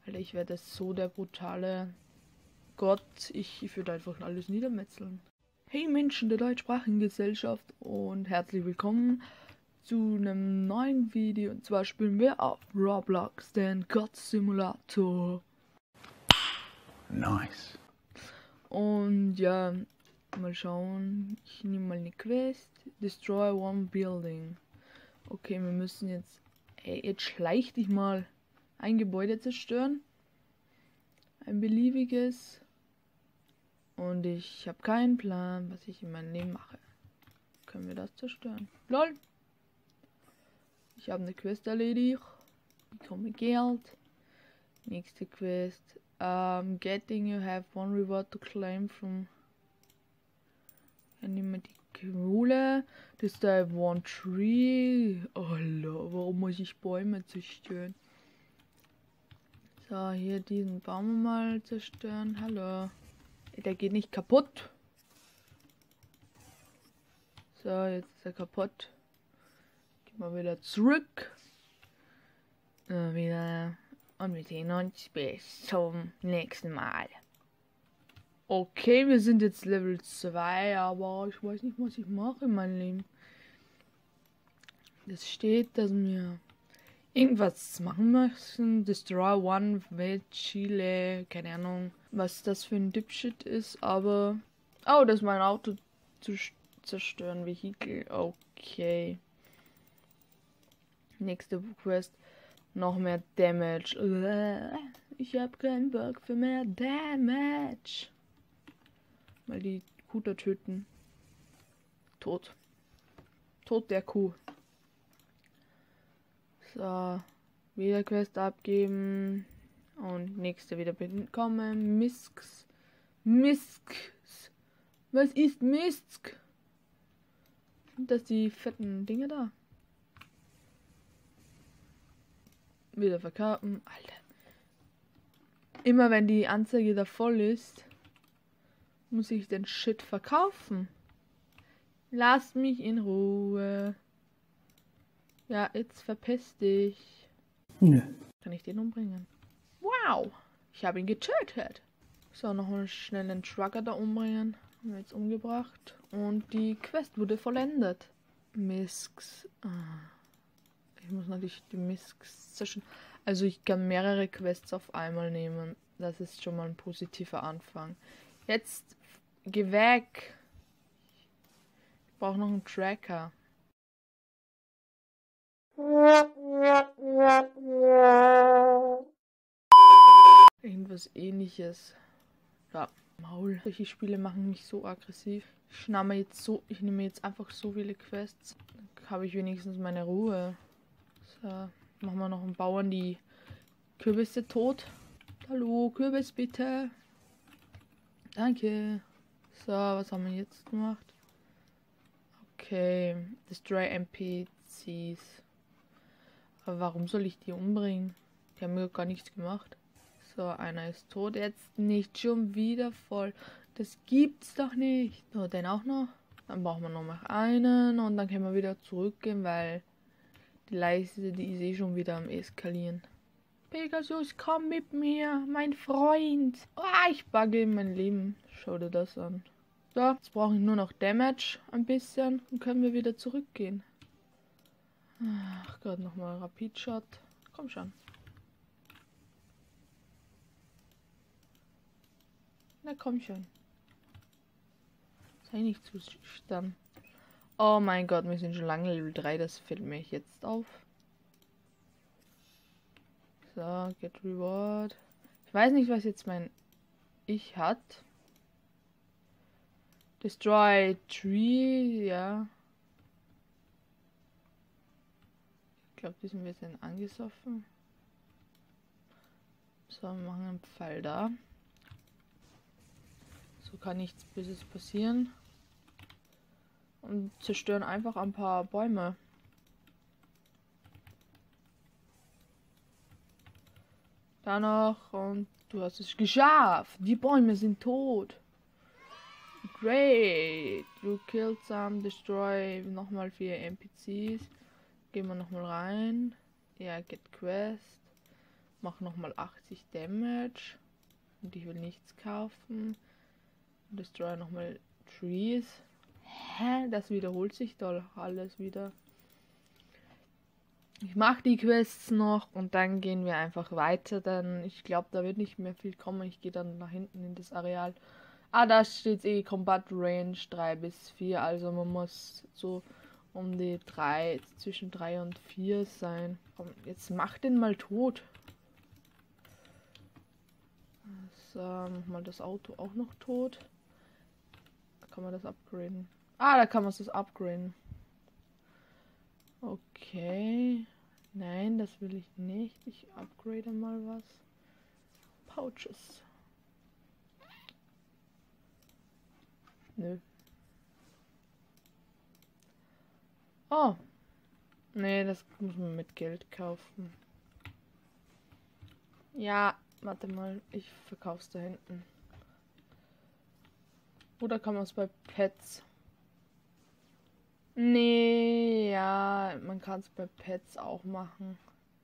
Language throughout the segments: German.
Alter, ich werde so der brutale Gott. Ich würde einfach alles niedermetzeln. Hey Menschen der deutschsprachigen Gesellschaft und herzlich willkommen zu einem neuen Video. Und zwar spielen wir auf Roblox den God Simulator. Nice. Und ja, mal schauen. Ich nehme mal eine Quest. Destroy one building. Okay, wir müssen jetzt... Ey, jetzt schleich dich mal. Ein Gebäude zerstören. Ein beliebiges. Und ich habe keinen Plan, was ich in meinem Leben mache. Können wir das zerstören? LOL. Ich habe eine Quest erledigt. Bekomme Geld. Nächste Quest. Getting you have one reward to claim from. Dann nehmen wir die Kohle. Das da one tree. Oh Lord, warum muss ich Bäume zerstören? So, hier diesen Baum mal zerstören. Hallo. Der geht nicht kaputt. So, jetzt ist er kaputt. Gehen wir wieder zurück. Wieder. Und wir sehen uns bis zum nächsten Mal. Okay, wir sind jetzt Level 2, aber ich weiß nicht, was ich mache in meinem Leben. Es steht, dass wir irgendwas machen müssen. Destroy one Chile, keine Ahnung, was das für ein Dipshit ist, aber... Oh, das ist mein Auto zu zerstören, Vehikel. Okay. Nächste Quest. Noch mehr Damage. Ich hab keinen Bock für mehr Damage. Mal die Kuh da töten. Tot. Tod der Kuh. So. Wieder Quest abgeben. Und nächste wieder bekommen. Misks. Misks. Was ist Misk? Sind das die fetten Dinge da? Wieder verkaufen. Alter. Immer wenn die Anzeige da voll ist, muss ich den Shit verkaufen. Lass mich in Ruhe. Ja, jetzt verpiss dich. Nö. Kann ich den umbringen? Wow. Ich habe ihn getötet. So, nochmal schnell den Trucker da umbringen. Haben wir jetzt umgebracht. Und die Quest wurde vollendet. Misks. Ich muss natürlich die Misks zerstören. Also ich kann mehrere Quests auf einmal nehmen. Das ist schon mal ein positiver Anfang. Jetzt geh weg. Ich brauche noch einen Tracker. Irgendwas ähnliches. Ja, Maul. Solche Spiele machen mich so aggressiv. Ich nehme jetzt einfach so viele Quests. Dann habe ich wenigstens meine Ruhe. So, machen wir noch einen Bauern die Kürbisse tot. Hallo, Kürbis bitte. Danke. So, was haben wir jetzt gemacht? Okay, Destroy NPCs. Aber warum soll ich die umbringen? Die haben mir gar nichts gemacht. So, einer ist tot. Jetzt nicht schon wieder voll. Das gibt's doch nicht. So, den auch noch. Dann brauchen wir noch mal einen. Und dann können wir wieder zurückgehen, weil die Leiste, die ist eh schon wieder am Eskalieren. Pegasus, komm mit mir, mein Freund. Oh, ich bugge in mein Leben. Schau dir das an. So, jetzt brauche ich nur noch Damage ein bisschen. Dann können wir wieder zurückgehen. Ach Gott, nochmal Rapid Shot. Komm schon. Na komm schon. Sei nicht zu stand. Oh mein Gott, wir sind schon lange Level 3. Das fällt mir jetzt auf. So, get reward. Ich weiß nicht, was jetzt mein Ich hat. Destroy tree, ja. Ich glaube, die sind ein bisschen angesoffen. So, wir machen einen Pfeil da. So kann nichts Böses passieren. Und zerstören einfach ein paar Bäume. Da noch und du hast es geschafft. Die Bäume sind tot. Great. You killed some, destroy nochmal 4 NPCs. Gehen wir nochmal rein. Ja, get quest. Mach nochmal 80 Damage. Und ich will nichts kaufen. Destroy nochmal Trees. Hä? Das wiederholt sich doch alles wieder. Ich mache die Quests noch und dann gehen wir einfach weiter, denn ich glaube, da wird nicht mehr viel kommen. Ich gehe dann nach hinten in das Areal. Ah, da steht eh Combat Range 3 bis 4, also man muss so um die 3, zwischen 3 und 4 sein. Komm, jetzt mach den mal tot. So, mach mal das Auto auch noch tot. Da kann man das upgraden. Ah, da kann man das upgraden. Okay. Nein, das will ich nicht. Ich upgrade mal was. Pouches. Nö. Oh. Nee, das muss man mit Geld kaufen. Ja, warte mal. Ich verkauf's da hinten. Oder kann man es bei Pets? Nee, ja, man kann es bei Pets auch machen.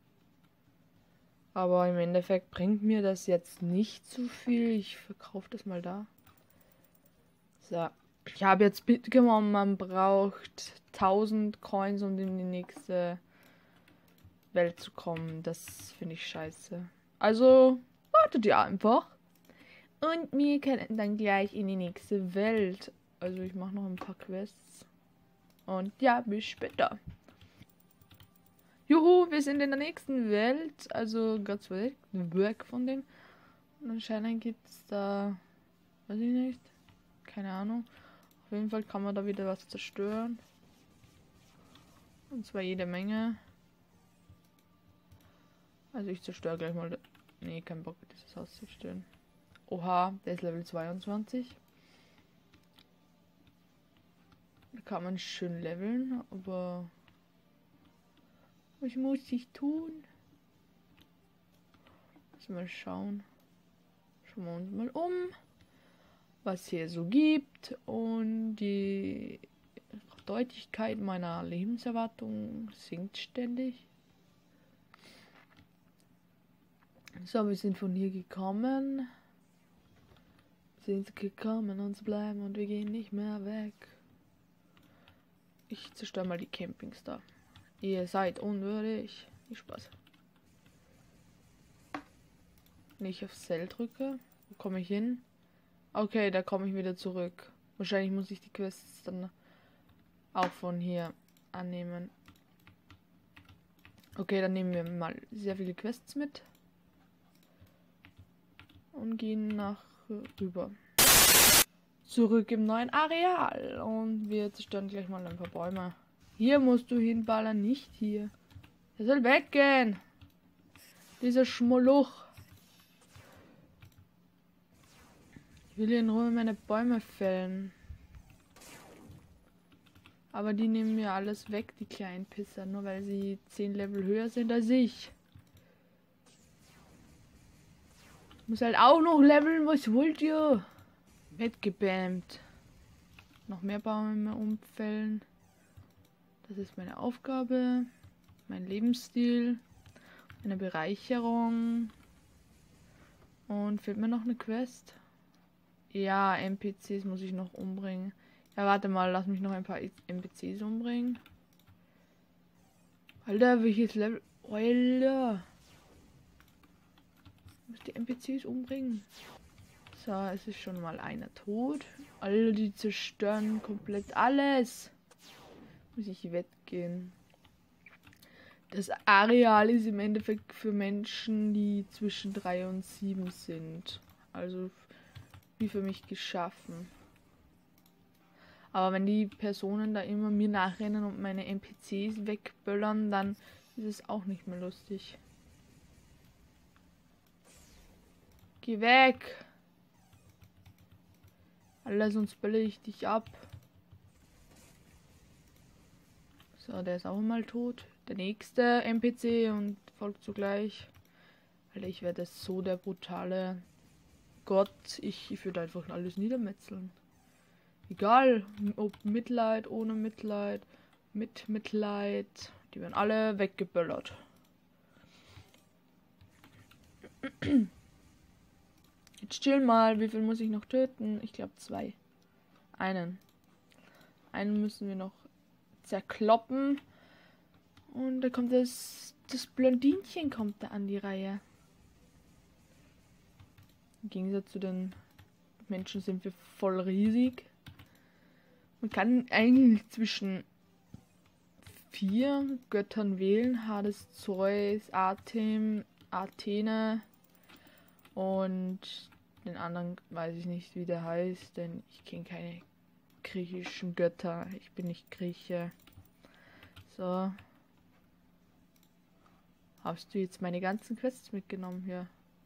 Aber im Endeffekt bringt mir das jetzt nicht so viel. Ich verkaufe das mal da. So. Ich habe jetzt mitgenommen, man braucht 1000 Coins, um in die nächste Welt zu kommen. Das finde ich scheiße. Also, wartet ihr einfach. Und wir können dann gleich in die nächste Welt. Also, ich mache noch ein paar Quests. Und ja, bis später. Juhu, wir sind in der nächsten Welt. Also ganz weg von dem. Und anscheinend gibt es da, weiß ich nicht, keine Ahnung. Auf jeden Fall kann man da wieder was zerstören. Und zwar jede Menge. Also ich zerstöre gleich mal. Nee, kein Bock, dieses Haus zu zerstören. Oha, der ist Level 22. Da kann man schön leveln, aber was muss ich tun? Mal schauen. Schauen wir uns mal um, was hier so gibt. Und die Deutlichkeit meiner Lebenserwartung sinkt ständig. So, wir sind von hier gekommen. Sind gekommen und zu bleiben und wir gehen nicht mehr weg. Ich zerstöre mal die Campings da. Ihr seid unwürdig. Viel Spaß. Wenn ich auf Cell drücke, wo komme ich hin? Okay, da komme ich wieder zurück. Wahrscheinlich muss ich die Quests dann auch von hier annehmen. Okay, dann nehmen wir mal sehr viele Quests mit. Und gehen nach rüber. Zurück im neuen Areal. Und wir zerstören gleich mal ein paar Bäume. Hier musst du hinballern, nicht hier. Er soll weggehen. Dieser Schmoluch. Ich will hier in Ruhe meine Bäume fällen. Aber die nehmen mir alles weg, die kleinen Pisser. Nur weil sie 10 Level höher sind als ich. Ich muss halt auch noch leveln, was wollt ihr? Wettgebämt. Noch mehr Bäume umfällen. Das ist meine Aufgabe. Mein Lebensstil. Eine Bereicherung. Und fehlt mir noch eine Quest? Ja, NPCs muss ich noch umbringen. Ja, warte mal, lass mich noch ein paar NPCs umbringen. Alter, welches Level? Alter. Ich muss die NPCs umbringen. So, es ist schon mal einer tot. Alle, die zerstören komplett alles. Muss ich wettgehen. Das Areal ist im Endeffekt für Menschen, die zwischen 3 und 7 sind. Also wie für mich geschaffen. Aber wenn die Personen da immer mir nachrennen und meine NPCs wegböllern, dann ist es auch nicht mehr lustig. Geh weg! Alter, sonst bölle ich dich ab. So, der ist auch mal tot. Der nächste NPC und folgt zugleich. Alter, ich werde so der brutale Gott. Ich würde einfach alles niedermetzeln. Egal, ob Mitleid, ohne Mitleid, mit Mitleid. Die werden alle weggeböllert. Jetzt chill mal, wie viel muss ich noch töten? Ich glaube 2. Einen müssen wir noch zerkloppen. Und da kommt das Blondinchen kommt da an die Reihe. Im Gegensatz zu den Menschen sind wir voll riesig. Man kann eigentlich zwischen 4 Göttern wählen. Hades, Zeus, Artem, Athene und den anderen weiß ich nicht, wie der heißt, denn ich kenne keine griechischen Götter. Ich bin nicht Grieche. So. Hast du jetzt meine ganzen Quests mitgenommen hier?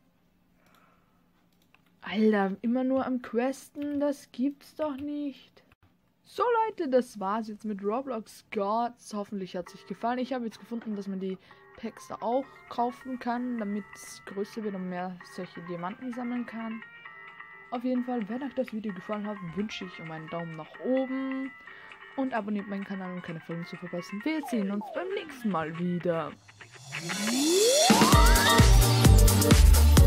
Alter, immer nur am Questen, das gibt's doch nicht. So Leute, das war's jetzt mit Roblox Gods. Hoffentlich hat es euch gefallen. Ich habe jetzt gefunden, dass man die Packs da auch kaufen kann, damit es größer wird und mehr solche Diamanten sammeln kann. Auf jeden Fall, wenn euch das Video gefallen hat, wünsche ich um einen Daumen nach oben und abonniert meinen Kanal, um keine Folgen zu verpassen. Wir sehen uns beim nächsten Mal wieder.